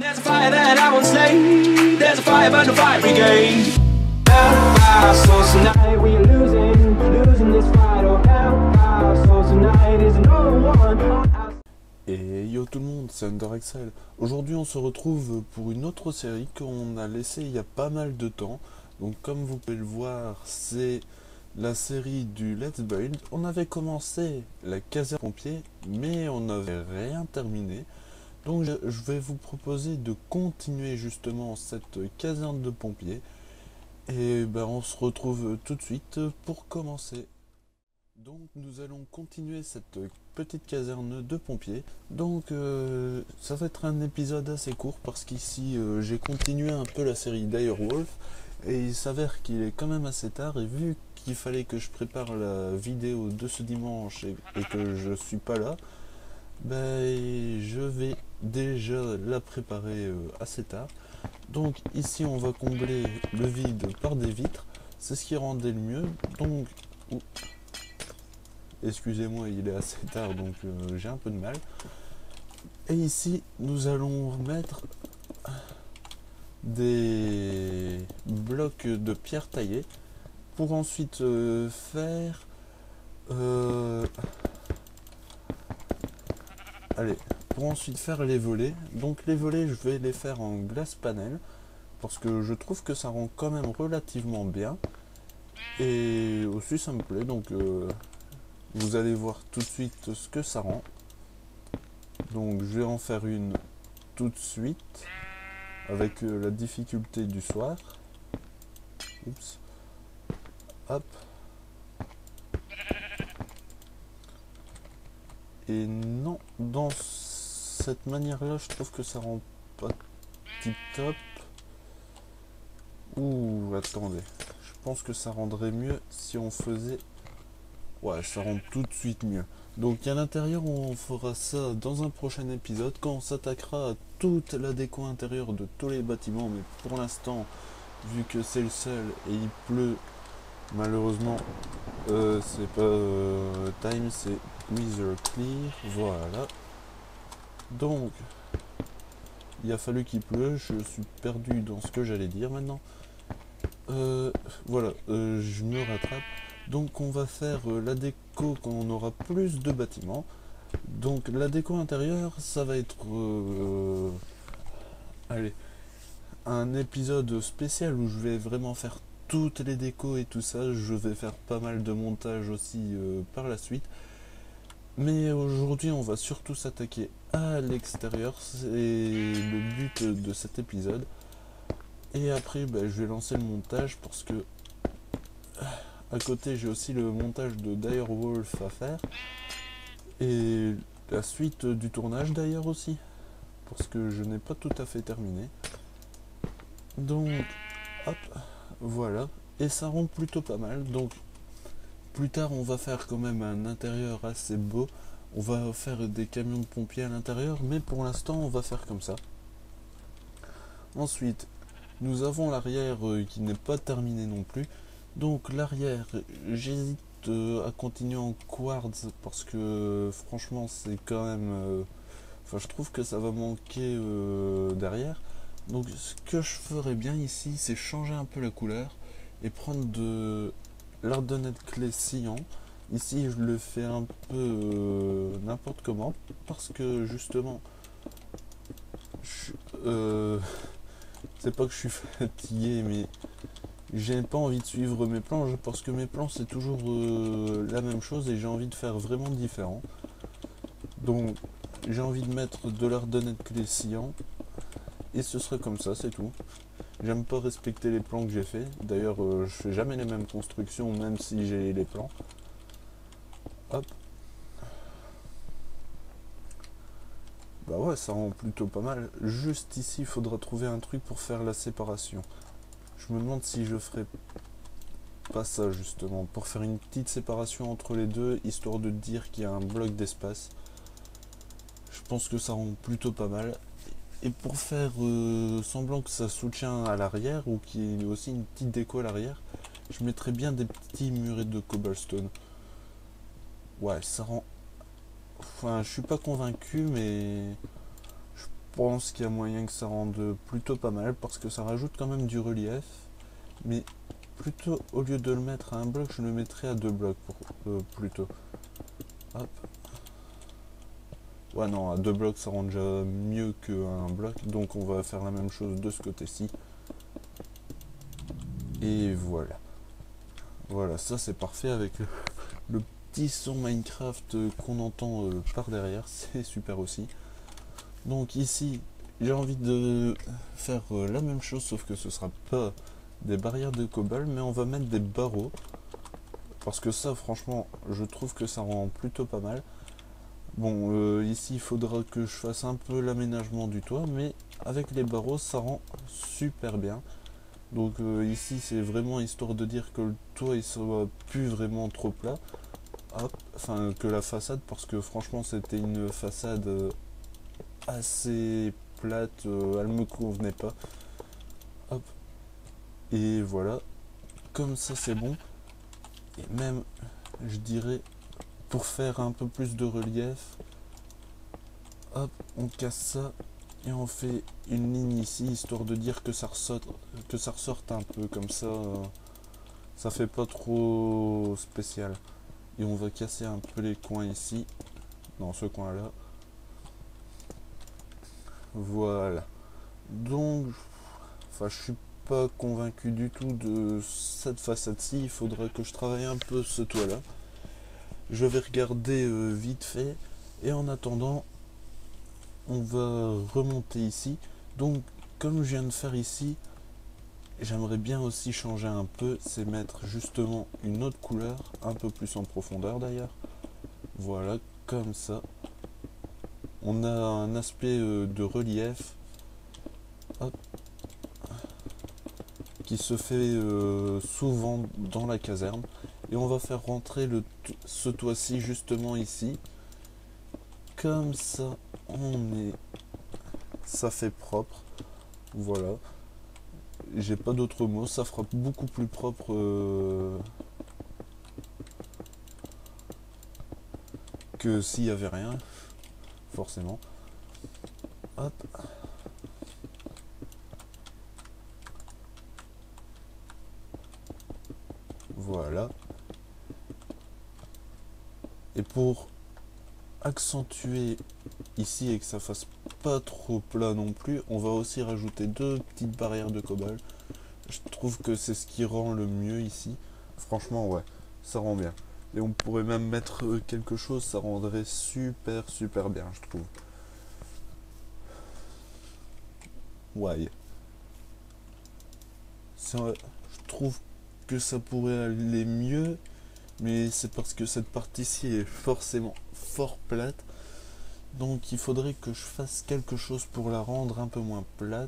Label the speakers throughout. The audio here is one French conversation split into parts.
Speaker 1: There's a fire that I won't slay. There's a fire burn the fire brigade. So tonight we are losing this fight. Oh, so tonight is no one.
Speaker 2: Et yo tout le monde, c'est UnderExcel. Aujourd'hui on se retrouve pour une autre série qu'on a laissée il y a pas mal de temps. Donc comme vous pouvez le voir, c'est la série du Let's Build. On avait commencé la caserne pompier, mais on n'avait rien terminé. Donc je vais vous proposer de continuer justement cette caserne de pompiers. Et ben on se retrouve tout de suite pour commencer. Donc nous allons continuer cette petite caserne de pompiers. Donc ça va être un épisode assez court parce qu'ici j'ai continué un peu la série Direwolf. Et il s'avère qu'il est quand même assez tard et vu qu'il fallait que je prépare la vidéo de ce dimanche et que je suis pas là, ben je vais déjà la préparer assez tard. Donc ici on va combler le vide par des vitres, c'est ce qui rendait le mieux. Donc excusez-moi, il est assez tard donc j'ai un peu de mal. Et ici nous allons mettre des blocs de pierre taillée pour ensuite faire les volets. Donc les volets je vais les faire en glace panel parce que je trouve que ça rend quand même relativement bien et aussi ça me plaît. Donc vous allez voir tout de suite ce que ça rend. Donc je vais en faire une tout de suite avec la difficulté du soir. Oups. Hop. Et non, dans cette manière-là, je trouve que ça rend pas tip top. Ouh, attendez. Je pense que ça rendrait mieux si on faisait... Ouais, ça rend tout de suite mieux. Donc à l'intérieur, on fera ça dans un prochain épisode quand on s'attaquera à toute la déco intérieure de tous les bâtiments. Mais pour l'instant, vu que c'est le seul et il pleut, malheureusement, c'est pas time, c'est Weather Clear. Voilà. Donc, il a fallu qu'il pleut. Je suis perdu dans ce que j'allais dire maintenant. Voilà, je me rattrape. Donc on va faire la déco quand on aura plus de bâtiments. Donc la déco intérieure, ça va être allez, un épisode spécial où je vais vraiment faire toutes les décos et tout ça. Je vais faire pas mal de montage aussi par la suite. Mais aujourd'hui on va surtout s'attaquer à l'extérieur. C'est le but de cet épisode. Et après je vais lancer le montage parce que... À côté, j'ai aussi le montage de Direwolf à faire. Et la suite du tournage d'ailleurs aussi. Parce que je n'ai pas tout à fait terminé. Donc, hop, voilà. Et ça rend plutôt pas mal. Donc, plus tard, on va faire quand même un intérieur assez beau. On va faire des camions de pompiers à l'intérieur. Mais pour l'instant, on va faire comme ça. Ensuite, nous avons l'arrière qui n'est pas terminé non plus. Donc l'arrière, j'hésite à continuer en quartz parce que franchement c'est quand même... Enfin je trouve que ça va manquer derrière. Donc ce que je ferais bien ici c'est changer un peu la couleur et prendre de l'ardonnette clé sciant. Ici je le fais un peu n'importe comment parce que justement... c'est pas que je suis fatigué mais... J'ai pas envie de suivre mes plans parce que mes plans c'est toujours la même chose et j'ai envie de faire vraiment différent. Donc j'ai envie de mettre de l'ardonnette clé sciant et ce serait comme ça, c'est tout. J'aime pas respecter les plans que j'ai fait. D'ailleurs je fais jamais les mêmes constructions même si j'ai les plans. Hop. Bah ouais, ça rend plutôt pas mal. Juste ici il faudra trouver un truc pour faire la séparation. Je me demande si je ferais pas ça justement, pour faire une petite séparation entre les deux, histoire de dire qu'il y a un bloc d'espace. Je pense que ça rend plutôt pas mal. Et pour faire semblant que ça soutient à l'arrière, ou qu'il y ait aussi une petite déco à l'arrière, je mettrais bien des petits murets de cobblestone. Ouais, ça rend... Enfin, je suis pas convaincu, mais... Je pense qu'il y a moyen que ça rende plutôt pas mal parce que ça rajoute quand même du relief. Mais plutôt, au lieu de le mettre à un bloc, je le mettrais à 2 blocs plutôt. Hop. Ouais, non, à 2 blocs, ça rend déjà mieux qu'à un bloc. Donc on va faire la même chose de ce côté-ci. Et voilà. Voilà, ça c'est parfait avec le petit son Minecraft qu'on entend par derrière. C'est super aussi. Donc ici, j'ai envie de faire la même chose, sauf que ce sera pas des barrières de cobble, mais on va mettre des barreaux. Parce que ça, franchement, je trouve que ça rend plutôt pas mal. Bon, ici, il faudra que je fasse un peu l'aménagement du toit, mais avec les barreaux, ça rend super bien. Donc ici, c'est vraiment histoire de dire que le toit, il soit plus vraiment trop plat. Hop, enfin, que la façade, parce que franchement, c'était une façade assez plate, elle me convenait pas. Hop, et voilà. Comme ça, c'est bon. Et même, je dirais, pour faire un peu plus de relief, hop, on casse ça et on fait une ligne ici, histoire de dire que ça ressorte un peu, comme ça, ça fait pas trop spécial. Et on va casser un peu les coins ici, dans ce coin là. Voilà. Donc, enfin, je suis pas convaincu du tout de cette façade-ci, il faudra que je travaille un peu ce toit là. Je vais regarder vite fait, et en attendant, on va remonter ici. Donc, comme je viens de faire ici, j'aimerais bien aussi changer un peu, c'est mettre justement une autre couleur, un peu plus en profondeur d'ailleurs. Voilà, comme ça. On a un aspect de relief, hop, qui se fait souvent dans la caserne. Et on va faire rentrer ce toit-ci justement ici. Comme ça, ça fait propre. Voilà. J'ai pas d'autres mots, ça fera beaucoup plus propre que s'il y avait rien, forcément. Hop. Voilà. Et pour accentuer ici et que ça fasse pas trop plat non plus, on va aussi rajouter 2 petites barrières de cobble. Je trouve que c'est ce qui rend le mieux ici. Franchement, ouais, ça rend bien. Et on pourrait même mettre quelque chose, ça rendrait super bien, je trouve. Ouais. Je trouve que ça pourrait aller mieux, mais c'est parce que cette partie-ci est forcément fort plate. Donc il faudrait que je fasse quelque chose pour la rendre un peu moins plate.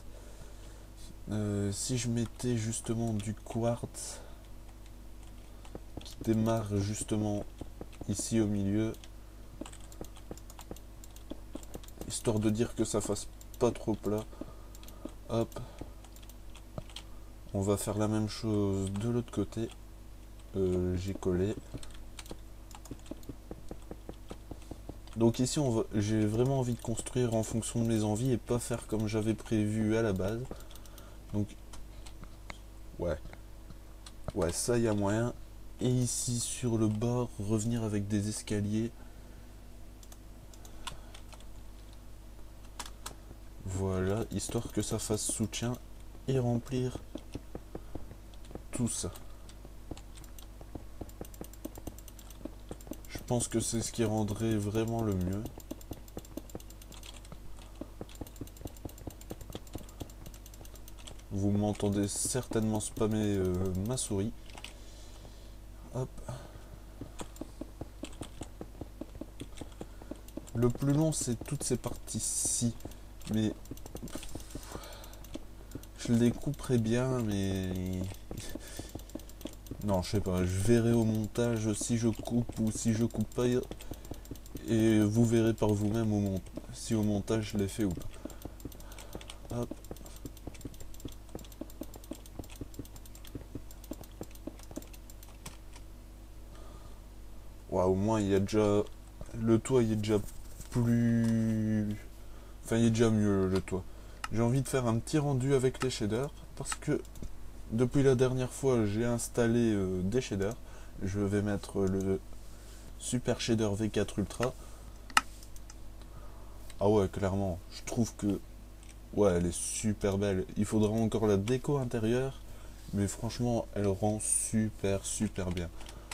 Speaker 2: Si je mettais justement du quartz qui démarre justement ici au milieu, histoire de dire que ça fasse pas trop plat. Hop, on va faire la même chose de l'autre côté. J'ai collé. Donc ici j'ai vraiment envie de construire en fonction de mes envies et pas faire comme j'avais prévu à la base. Donc ouais, ça y a moyen. Et ici sur le bord, revenir avec des escaliers. Voilà, histoire que ça fasse soutien et remplir tout ça. Je pense que c'est ce qui rendrait vraiment le mieux. Vous m'entendez certainement spammer ma souris. Hop. Le plus long, c'est toutes ces parties-ci. Mais je les couperai bien, mais non, je sais pas. Je verrai au montage si je coupe ou si je coupe pas. Et vous verrez par vous-même si au montage je l'ai fait ou pas. Hop. Wow, au moins il y a déjà le toit, il est déjà plus Enfin, il est déjà mieux le toit. J'ai envie de faire un petit rendu avec les shaders parce que depuis la dernière fois, j'ai installé des shaders. Je vais mettre le Super Shader V4 Ultra. Ah ouais, clairement, je trouve que ouais, elle est super belle. Il faudra encore la déco intérieure, mais franchement, elle rend super bien.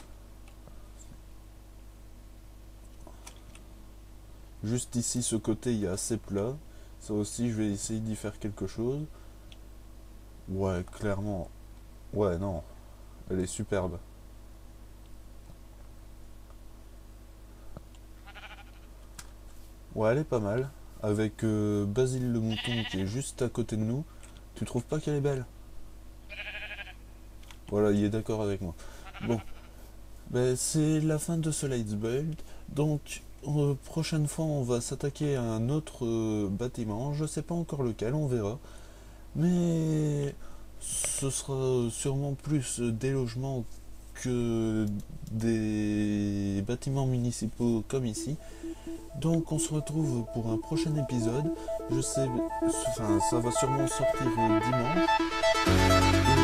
Speaker 2: Juste ici, ce côté, il est assez plat. Ça aussi, je vais essayer d'y faire quelque chose. Ouais, clairement. Ouais, non. Elle est superbe. Ouais, elle est pas mal. Avec Basile le mouton qui est juste à côté de nous. Tu trouves pas qu'elle est belle? Voilà, il est d'accord avec moi. Bon, ben, c'est la fin de ce Let's Build. Donc, prochaine fois, on va s'attaquer à un autre bâtiment. Je sais pas encore lequel, on verra. Mais ce sera sûrement plus des logements que des bâtiments municipaux comme ici. Donc on se retrouve pour un prochain épisode. Je sais, enfin ça va sûrement sortir dimanche.